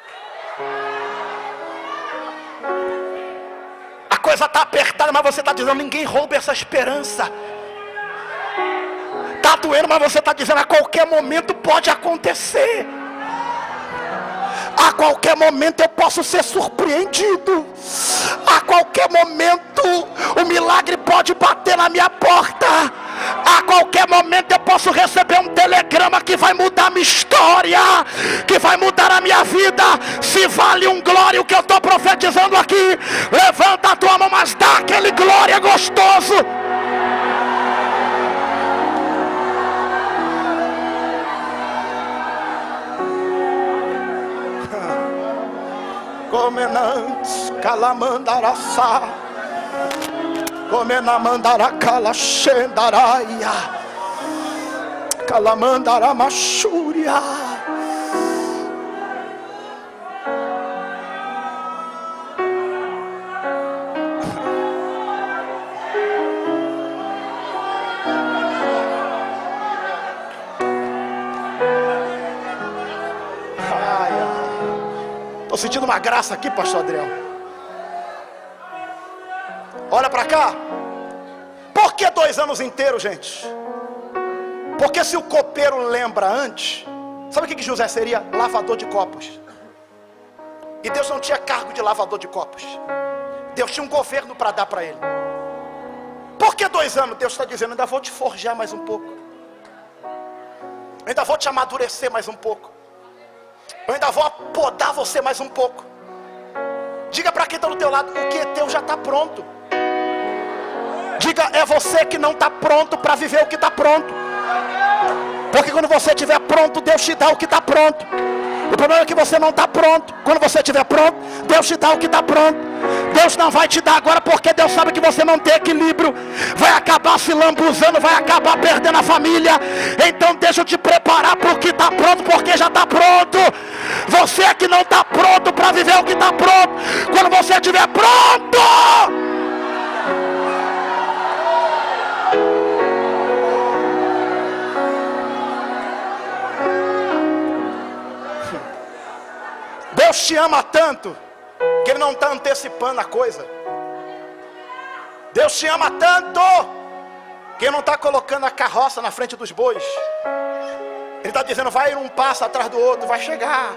A coisa está apertada, mas você está dizendo: ninguém rouba essa esperança. Está doendo, mas você está dizendo: a qualquer momento pode acontecer. A qualquer momento eu posso ser surpreendido. A qualquer momento o milagre pode bater na minha porta. A qualquer momento eu posso receber um telegrama que vai mudar minha história, que vai mudar a minha vida. Se vale um glória o que eu estou profetizando aqui, levanta a tua mão, mas dá aquele glória gostoso. Comenantes calamandaraçá, comenamandara calaxendaraia, calamandara machúria. Estou sentindo uma graça aqui, pastor Adriel. Olha para cá. Por que 2 anos inteiros, gente? Porque se o copeiro lembra antes, sabe o que José seria? Lavador de copos. E Deus não tinha cargo de lavador de copos. Deus tinha um governo para dar para ele. Por que 2 anos? Deus está dizendo: ainda vou te forjar mais um pouco. Ainda vou te amadurecer mais um pouco. Eu ainda vou podar você mais um pouco. Diga para quem está do teu lado: o que é teu já está pronto. Diga: é você que não está pronto para viver o que está pronto. Porque quando você estiver pronto, Deus te dá o que está pronto. O problema é que você não está pronto. Quando você estiver pronto, Deus te dá o que está pronto. Deus não vai te dar agora, porque Deus sabe que você não tem equilíbrio. Vai acabar se lambuzando, vai acabar perdendo a família. Então deixa eu te preparar para o que está pronto, porque já está pronto. Você é que não está pronto para viver o que está pronto. Quando você estiver pronto, Deus te ama tanto que Ele não está antecipando a coisa. Deus te ama tanto que Ele não está colocando a carroça na frente dos bois. Ele está dizendo, vai um passo atrás do outro, vai chegar.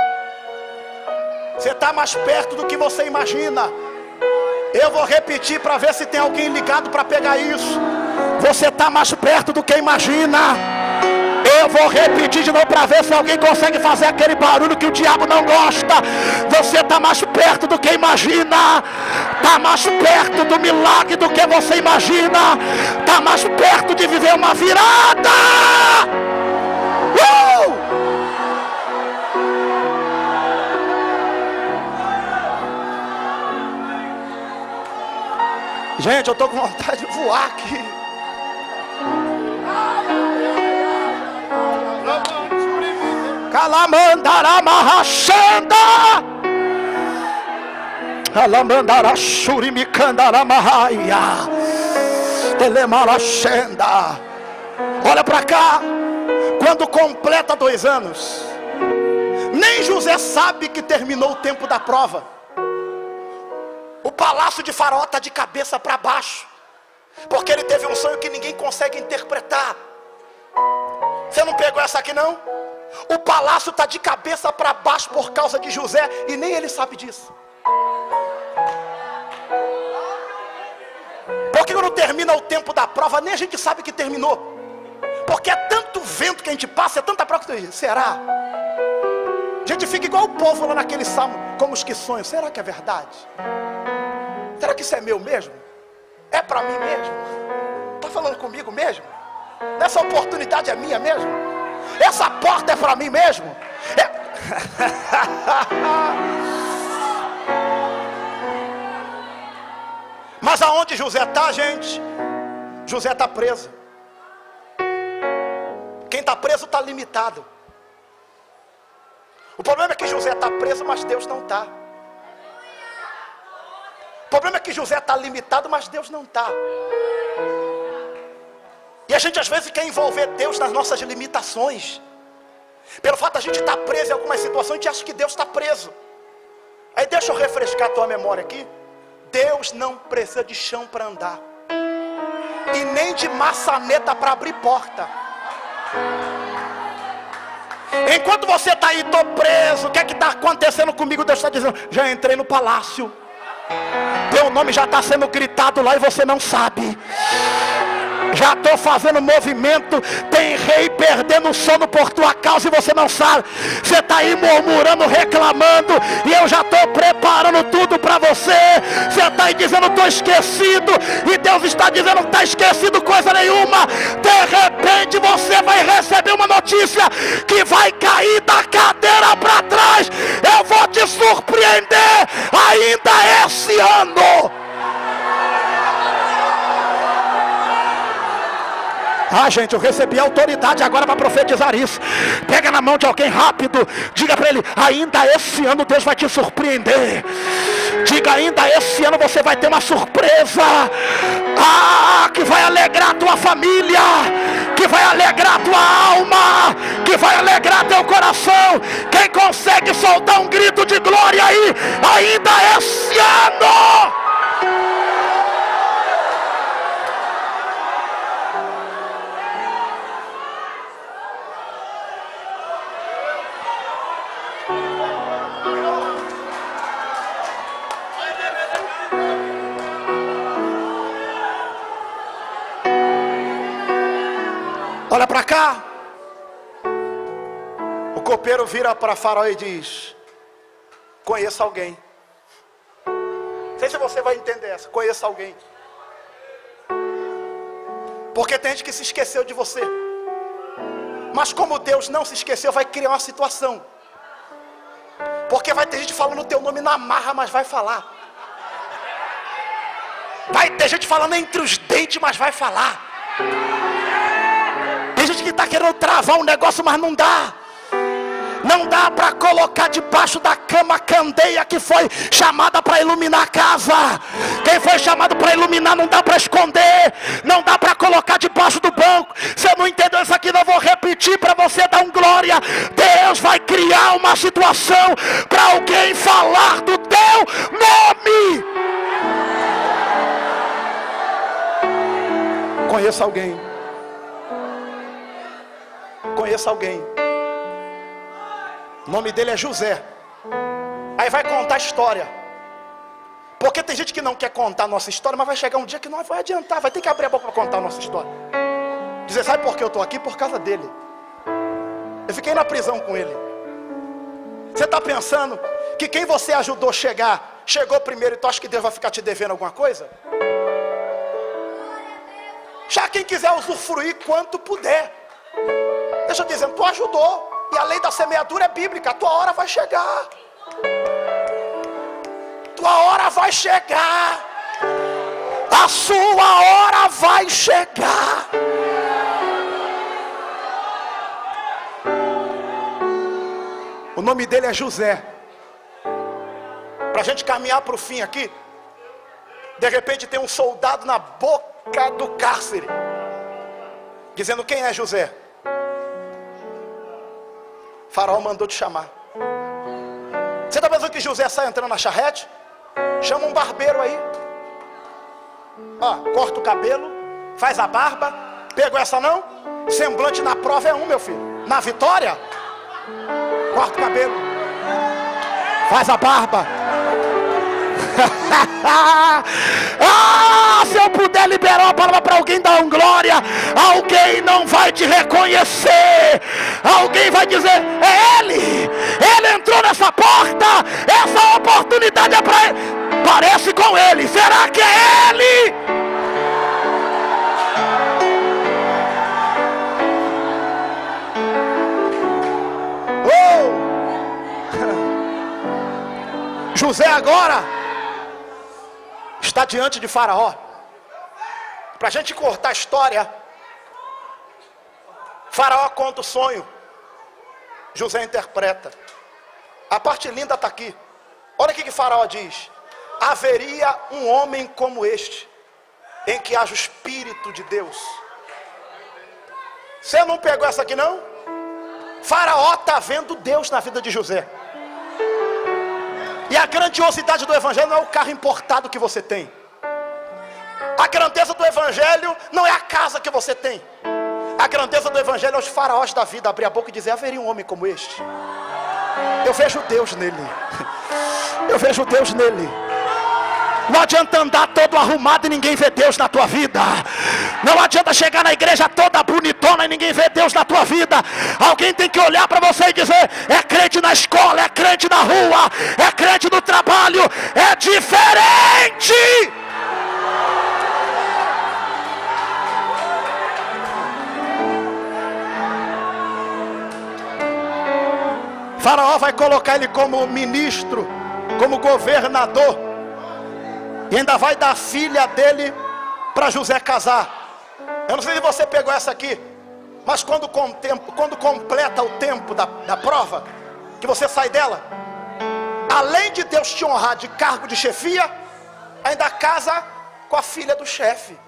Você está mais perto do que você imagina. Eu vou repetir para ver se tem alguém ligado para pegar isso. Você está mais perto do que imagina. Eu vou repetir de novo para ver se alguém consegue fazer aquele barulho que o diabo não gosta. Você está mais perto do que imagina. Está mais perto do milagre do que você imagina. Está mais perto de viver uma virada. Gente, eu estou com vontade de voar aqui. Calamandara marrachanda. Calamandara churimicandara marraia. Telemarachenda. Olha para cá. Quando completa 2 anos, nem José sabe que terminou o tempo da prova. O palácio de Faraó está de cabeça para baixo, porque ele teve um sonho que ninguém consegue interpretar. Você não pegou essa aqui não? O palácio está de cabeça para baixo por causa de José, e nem ele sabe disso. Porque quando termina o tempo da prova, nem a gente sabe que terminou. Porque é tanto vento que a gente passa, é tanta prova que a gente, será? A gente fica igual o povo lá naquele salmo, como os que sonham. Será que é verdade? Será que isso é meu mesmo? É para mim mesmo? Está falando comigo mesmo? Essa oportunidade é minha mesmo? Essa porta é para mim mesmo? Mas aonde José está, gente? José está preso. Quem está preso está limitado. O problema é que José está preso, mas Deus não está. O problema é que José está limitado, mas Deus não está. E a gente às vezes quer envolver Deus nas nossas limitações. Pelo fato de a gente estar preso em algumas situações, a gente acha que Deus está preso. Aí deixa eu refrescar a tua memória aqui. Deus não precisa de chão para andar, e nem de maçaneta para abrir porta. Enquanto você está aí, estou preso, o que é que está acontecendo comigo? Deus está dizendo, já entrei no palácio. Teu nome já está sendo gritado lá e você não sabe. Já estou fazendo movimento. Tem rei perdendo o sono por tua causa e você não sabe. Você está aí murmurando, reclamando, e eu já estou preparando tudo para você. Você está aí dizendo, estou esquecido, e Deus está dizendo, não está esquecido coisa nenhuma. De repente você vai receber uma notícia que vai cair da cadeira para trás. Eu vou te surpreender ainda esse ano. Ah, gente, eu recebi autoridade agora para profetizar isso. Pega na mão de alguém rápido. Diga para ele, ainda esse ano Deus vai te surpreender. Diga, ainda esse ano você vai ter uma surpresa. Ah, que vai alegrar a tua família, que vai alegrar a tua alma, que vai alegrar teu coração. Quem consegue soltar um grito de glória aí, ainda esse ano? Olha para cá. O copeiro vira para Faraó e diz, conheça alguém. Não sei se você vai entender essa. Conheça alguém. Porque tem gente que se esqueceu de você. Mas como Deus não se esqueceu, vai criar uma situação. Porque vai ter gente falando o teu nome na marra, mas vai falar. Vai ter gente falando entre os dentes, mas vai falar. Tem gente que está querendo travar um negócio, mas não dá. Não dá para colocar debaixo da cama a candeia que foi chamada para iluminar a casa. Quem foi chamado para iluminar não dá para esconder. Não dá para colocar debaixo do banco. Você não entendeu isso aqui? Não vou repetir para você dar um glória. Deus vai criar uma situação para alguém falar do teu nome. Conheça alguém. Conheça alguém. O nome dele é José. Aí vai contar a história. Porque tem gente que não quer contar a nossa história, mas vai chegar um dia que não vai adiantar. Vai ter que abrir a boca para contar a nossa história. Dizer, sabe por que eu estou aqui? Por causa dele. Eu fiquei na prisão com ele. Você está pensando que quem você ajudou chegar, chegou primeiro, e tu acha que Deus vai ficar te devendo alguma coisa? Já quem quiser usufruir quanto puder. Deixa eu dizer, tu ajudou. E a lei da semeadura é bíblica. A tua hora vai chegar. Tua hora vai chegar. A sua hora vai chegar. O nome dele é José. Para a gente caminhar para o fim aqui, de repente tem um soldado na boca do cárcere, dizendo, quem é José? Faraó mandou te chamar. Você está pensando que José sai entrando na charrete? Chama um barbeiro aí. Ó, corta o cabelo, faz a barba. Pegou essa não? Semblante na prova é um, meu filho. Na vitória, corta o cabelo, faz a barba. Se eu puder liberar uma palavra para alguém dar um glória, alguém não vai te reconhecer. Alguém vai dizer, é ele. Ele entrou nessa porta. Essa oportunidade é para ele. Parece com ele. Será que é ele? José agora está diante de Faraó. Para a gente cortar a história, Faraó conta o sonho, José interpreta. A parte linda está aqui. Olha o que Faraó diz: haveria um homem como este, em que haja o Espírito de Deus. Você não pegou essa aqui não? Faraó está vendo Deus na vida de José. E a grandiosidade do evangelho não é o carro importado que você tem. A grandeza do evangelho não é a casa que você tem. A grandeza do evangelho é os faraós da vida abrir a boca e dizer, haveria um homem como este. Eu vejo Deus nele. Eu vejo Deus nele. Não adianta andar todo arrumado e ninguém vê Deus na tua vida. Não adianta chegar na igreja toda bonitona e ninguém vê Deus na tua vida. Alguém tem que olhar para você e dizer, é crente na escola, é crente na rua, é crente no trabalho, é diferente. Faraó vai colocar ele como ministro, como governador. E ainda vai dar a filha dele para José casar. Eu não sei se você pegou essa aqui, mas quando completa o tempo da prova, que você sai dela, além de Deus te honrar de cargo de chefia, ainda casa com a filha do chefe.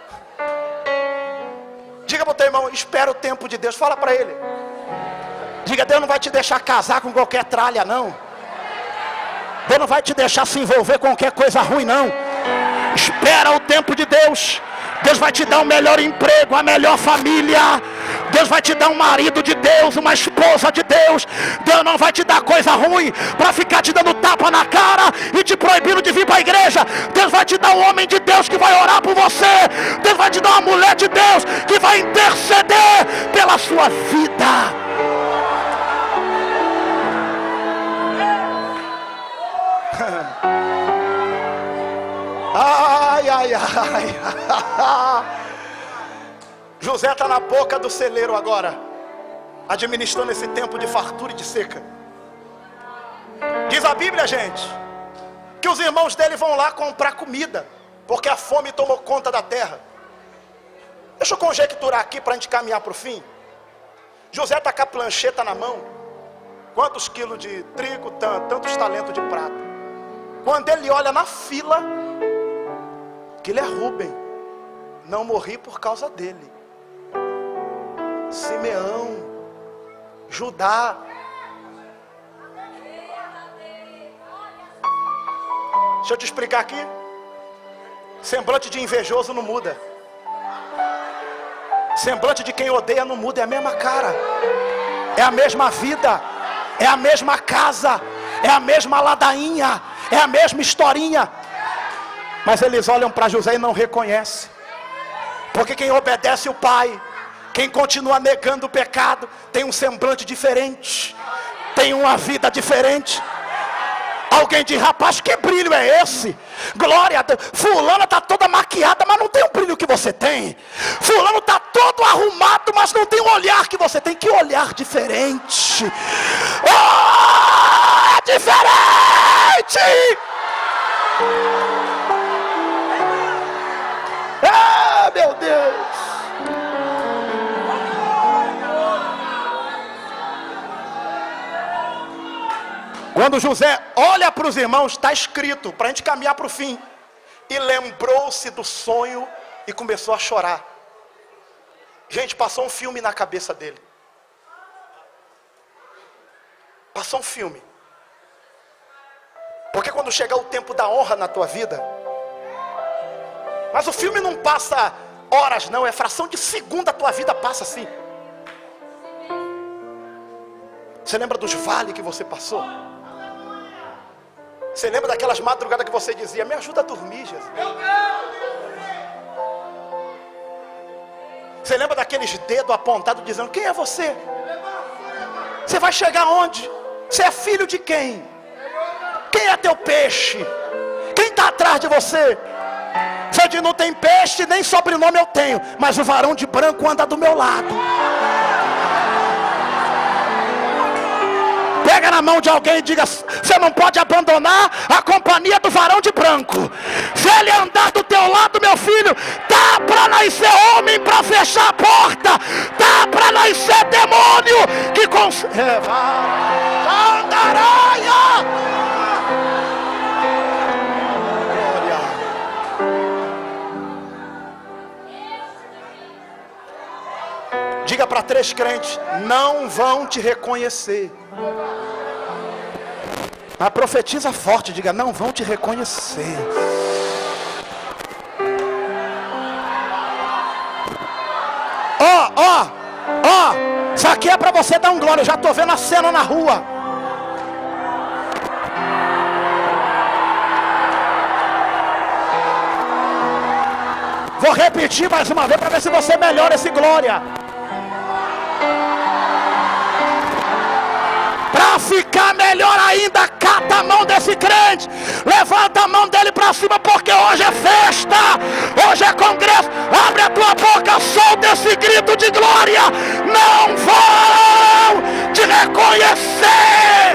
Diga para o teu irmão, espera o tempo de Deus. Fala para ele. Diga, Deus não vai te deixar casar com qualquer tralha não. Deus não vai te deixar se envolver com qualquer coisa ruim não. Espera o tempo de Deus. Deus vai te dar o melhor emprego, a melhor família. Deus vai te dar um marido de Deus, uma esposa de Deus. Deus não vai te dar coisa ruim para ficar te dando tapa na cara e te proibindo de vir para a igreja. Deus vai te dar um homem de Deus que vai orar por você. Deus vai te dar uma mulher de Deus que vai interceder pela sua vida. Ai, ai, ai. José está na boca do celeiro agora, administrando esse tempo de fartura e de seca. Diz a Bíblia, gente, que os irmãos dele vão lá comprar comida, porque a fome tomou conta da terra. Deixa eu conjecturar aqui para a gente caminhar para o fim. José está com a plancheta na mão, Quantos quilos de trigo, tantos talentos de prata. Quando ele olha na fila, que ele é Rúben, não morri por causa dele. Simeão, Judá. Deixa eu te explicar aqui. Semblante de invejoso não muda. Semblante de quem odeia não muda. É a mesma cara, é a mesma vida, é a mesma casa, é a mesma ladainha, é a mesma historinha. Mas eles olham para José e não reconhecem. Porque quem obedece o pai, quem continua negando o pecado, tem um semblante diferente, tem uma vida diferente. Alguém diz: rapaz, que brilho é esse? Glória a Deus. Fulana está toda maquiada, mas não tem o brilho que você tem. Fulano está todo arrumado, mas não tem o olhar que você tem. Que olhar diferente. Oh, é diferente. Ah, meu Deus. Quando José olha para os irmãos, está escrito, para a gente caminhar para o fim. E lembrou-se do sonho e começou a chorar. Gente, passou um filme na cabeça dele. Passou um filme. Porque quando chegar o tempo da honra na tua vida, mas o filme não passa horas não, é fração de segundo a tua vida passa assim. Você lembra dos vales que você passou? Você lembra daquelas madrugadas que você dizia: me ajuda a dormir, Jesus? Você lembra daqueles dedos apontados dizendo: quem é você? Você vai chegar onde? Você é filho de quem? Quem é teu peixe? Quem está atrás de você? Você diz: não tem peixe, nem sobrenome eu tenho, mas o varão de branco anda do meu lado. Pega na mão de alguém e diga: você não pode abandonar a companhia do varão de branco. Se ele andar do teu lado, meu filho, tá para nascer homem para fechar a porta, tá para nascer demônio que conserva. Diga para 3 crentes: não vão te reconhecer. Mas profetiza forte, diga: não vão te reconhecer. Ó, isso aqui é para você dar um glória. Eu já estou vendo a cena na rua. Vou repetir mais uma vez para ver se você melhora esse glória. Para ficar melhor ainda, cata a mão desse crente, levanta a mão dele para cima, porque hoje é festa, hoje é congresso. Abre a tua boca, solta esse grito de glória. Não vão te reconhecer.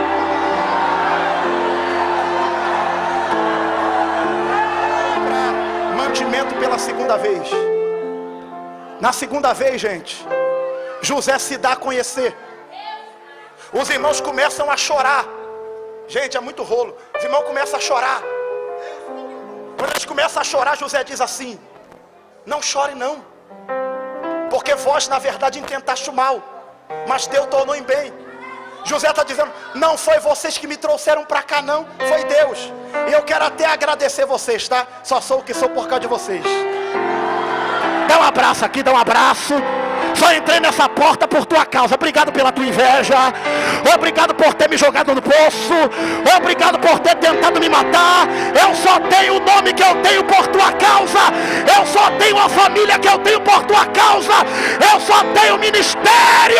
Mantimento pela segunda vez. Na segunda vez, gente, José se dá a conhecer. Os irmãos começam a chorar. Gente, é muito rolo. Os irmãos começam a chorar. Quando eles começam a chorar, José diz assim: não chore não, porque vós na verdade intentaste o mal, mas Deus tornou em bem. José está dizendo: não foi vocês que me trouxeram para cá não, foi Deus. E eu quero até agradecer vocês, tá? Só sou o que sou por causa de vocês. Dá um abraço aqui, dá um abraço. Só entrei nessa porta por tua causa. Obrigado pela tua inveja. Obrigado por ter me jogado no poço. Obrigado por ter tentado me matar. Eu só tenho o nome que eu tenho por tua causa. Eu só tenho a família que eu tenho por tua causa. Eu só tenho ministério.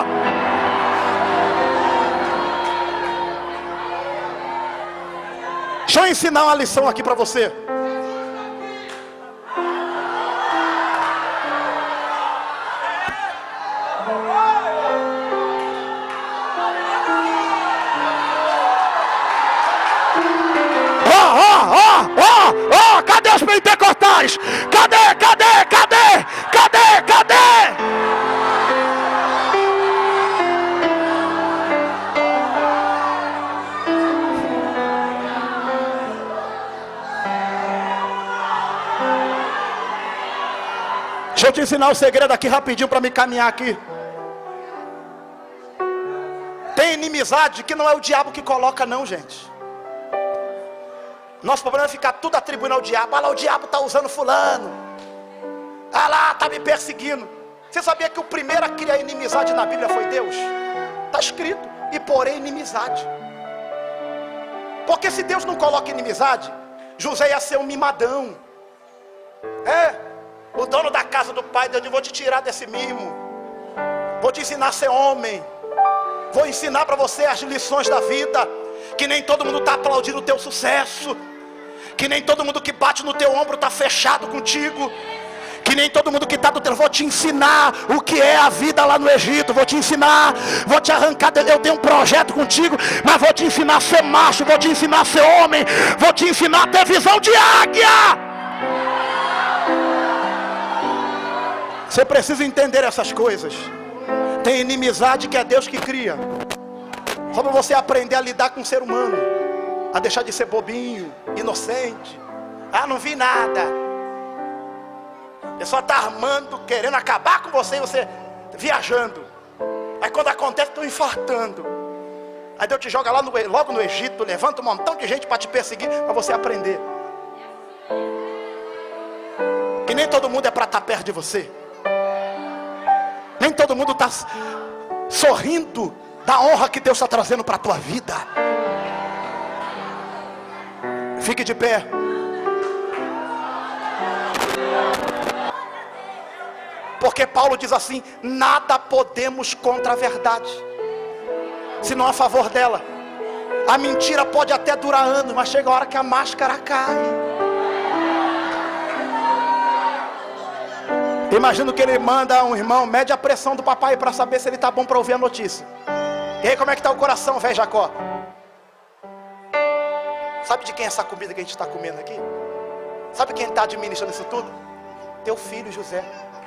Deixa eu ensinar uma lição aqui para você. Cadê os pentecostais? Cadê? Deixa eu te ensinar o segredo aqui rapidinho para me caminhar aqui. Tem inimizade que não é o diabo que coloca não, gente. Nosso problema é ficar tudo atribuindo ao diabo. Ah lá, o diabo está usando fulano. Ah lá, está me perseguindo. Você sabia que o primeiro a criar inimizade na Bíblia foi Deus? Está escrito, e porém inimizade. Porque se Deus não coloca inimizade, José ia ser um mimadão. O dono da casa do pai, Deus, eu vou te tirar desse mimo. Vou te ensinar a ser homem. Vou ensinar para você as lições da vida. Que nem todo mundo está aplaudindo o teu sucesso. Que nem todo mundo que bate no teu ombro está fechado contigo. Que nem todo mundo que está do teu... Vou te ensinar o que é a vida lá no Egito. Vou te ensinar, vou te arrancar. Eu tenho um projeto contigo, mas vou te ensinar a ser macho. Vou te ensinar a ser homem. Vou te ensinar a ter visão de águia. Você precisa entender essas coisas. Tem inimizade que é Deus que cria. Só para você aprender a lidar com o ser humano. A deixar de ser bobinho, inocente. Ah, não vi nada. A pessoa está armando, querendo acabar com você e você viajando. Aí quando acontece, estão infartando. Aí Deus te joga lá logo no Egito, levanta um montão de gente para te perseguir, para você aprender. Que nem todo mundo é para estar perto de você. Nem todo mundo está sorrindo da honra que Deus está trazendo para a tua vida. Fique de pé. Porque Paulo diz assim: nada podemos contra a verdade, senão a favor dela. A mentira pode até durar anos, mas chega a hora que a máscara cai. Imagino que ele manda um irmão, mede a pressão do papai para saber se ele está bom para ouvir a notícia. E aí, como é que está o coração, velho Jacó? Sabe de quem é essa comida que a gente está comendo aqui? Sabe quem está administrando isso tudo? Teu filho José.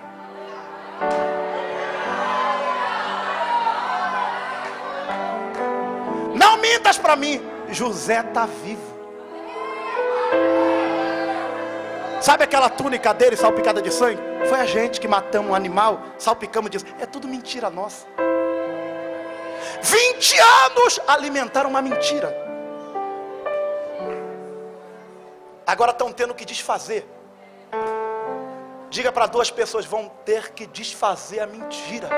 Não mintas para mim. José está vivo. Sabe aquela túnica dele salpicada de sangue? Foi a gente que matamos um animal, salpicamos de sangue. É tudo mentira nossa. 20 anos alimentaram uma mentira. Agora estão tendo que desfazer. Diga para 2 pessoas: vão ter que desfazer a mentira.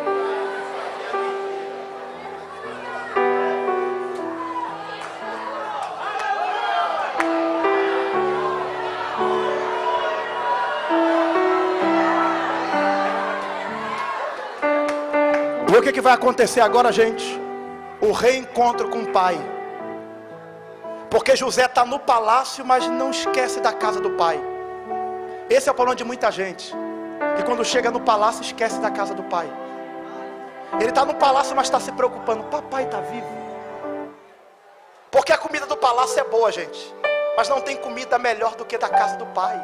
E o que vai acontecer agora, gente? O reencontro com o pai. Porque José está no palácio, mas não esquece da casa do pai. Esse é o problema de muita gente, que quando chega no palácio esquece da casa do pai. Ele está no palácio, mas está se preocupando: papai está vivo. Porque a comida do palácio é boa, gente, mas não tem comida melhor do que da casa do pai.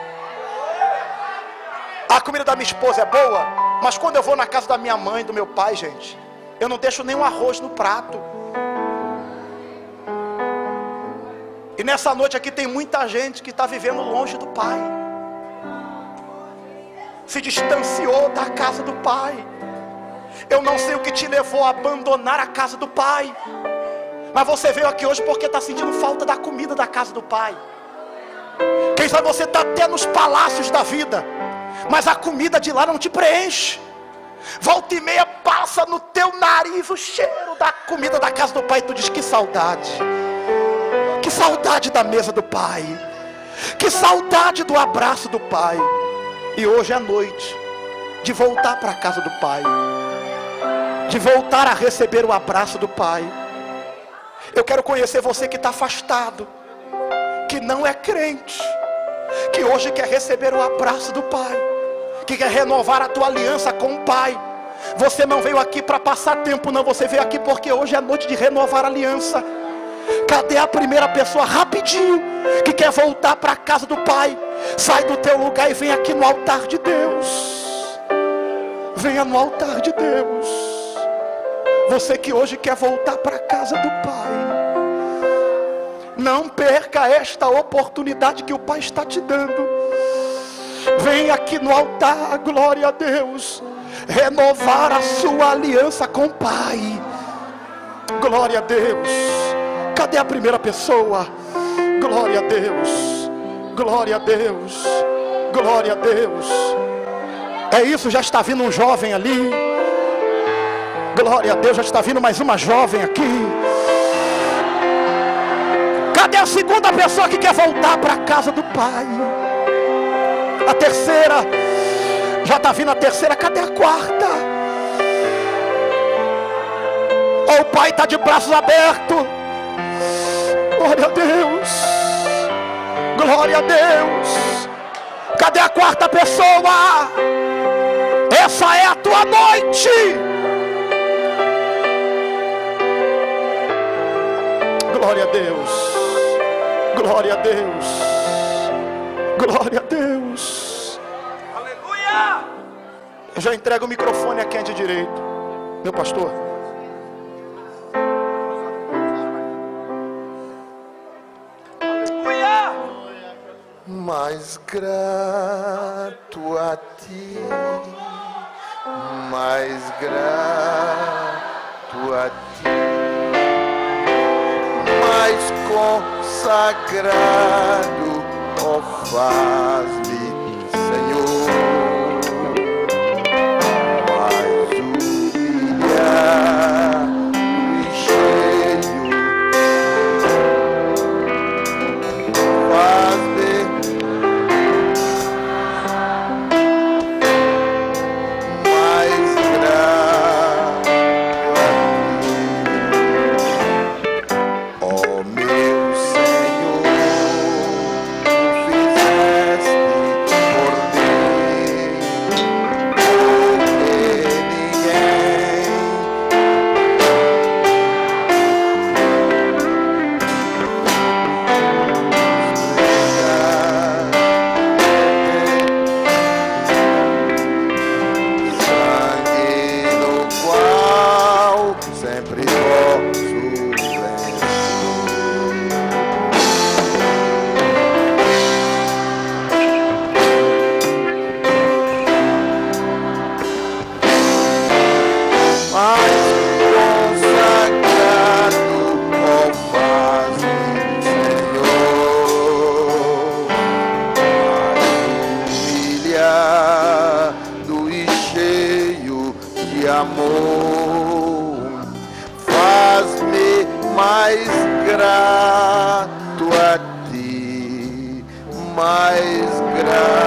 A comida da minha esposa é boa, mas quando eu vou na casa da minha mãe, do meu pai, gente, eu não deixo nem um arroz no prato. E nessa noite aqui tem muita gente que está vivendo longe do pai. Se distanciou da casa do pai. Eu não sei o que te levou a abandonar a casa do pai, mas você veio aqui hoje porque está sentindo falta da comida da casa do pai. Quem sabe você está até nos palácios da vida, mas a comida de lá não te preenche. Volta e meia passa no teu nariz o cheiro da comida da casa do pai e tu diz: que saudade. Que saudade da mesa do pai. Que saudade do abraço do pai. E hoje é noite de voltar para a casa do pai, de voltar a receber o abraço do pai. Eu quero conhecer você que está afastado, que não é crente, que hoje quer receber o abraço do pai, que quer renovar a tua aliança com o pai. Você não veio aqui para passar tempo, não. Você veio aqui porque hoje é noite de renovar a aliança. Cadê a primeira pessoa, rapidinho, que quer voltar para a casa do pai? Sai do teu lugar e vem aqui no altar de Deus. Venha no altar de Deus. Você que hoje quer voltar para a casa do pai, não perca esta oportunidade que o pai está te dando. vem aqui no altar, glória a Deus, renovar a sua aliança com o Pai. Glória a Deus. Cadê a primeira pessoa? Glória a Deus, glória a Deus, glória a Deus. É isso, já está vindo um jovem ali. Glória a Deus, já está vindo mais uma jovem aqui. Cadê a segunda pessoa que quer voltar para a casa do Pai? A terceira, já está vindo a terceira. Cadê a quarta? Oh, o Pai está de braços abertos. Glória a Deus, glória a Deus. Cadê a quarta pessoa? Essa é a tua noite. Glória a Deus, glória a Deus, glória a Deus. Aleluia. Eu já entrego o microfone a quem é de direito, meu pastor. Aleluia. Mais grato a ti, mais grato a ti, mais consagrado, ó, faz-me, Senhor, mais humilhado e cheio, faz-me mais grato a ti, ó meu Senhor, tu fizeste por mim o que ninguém sangue no qual sempre posso vencer. Mais consagrado, ó, faz-me, Senhor, mais humilhado e cheio de amor, faz-me mais grato a ti, mais grato.